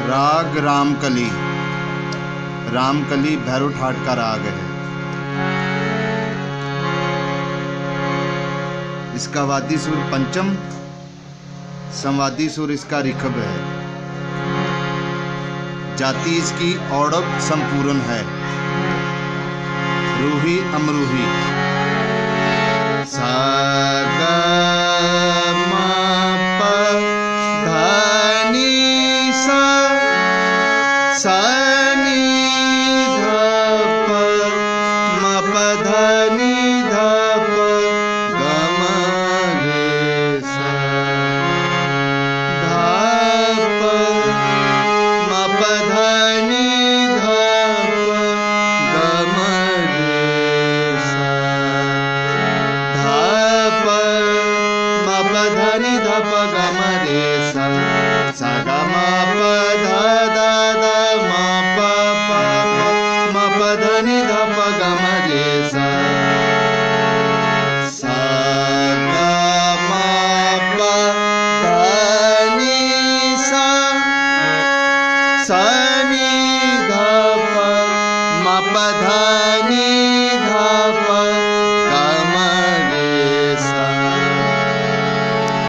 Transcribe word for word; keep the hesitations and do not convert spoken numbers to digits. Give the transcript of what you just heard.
राग रामकली। रामकली भैरव ठाट का राग है। इसका वादी सुर पंचम, संवादी सुर इसका ऋषभ है। जाति इसकी औड़व संपूर्ण है, रूही अमरूही। सा ग म प ध नि सा, सा नि ध प म प ध नि ध प ग म रे सा, ध प म प ध नि ध प ग म रे सा, ध प म प ध नि ध प ग म रे सा, सा ग म प ध ध ध म प प म प ध नि ध प ग म रे सा, सा ग म प ध नि सा, सा नि ध प म प ध नि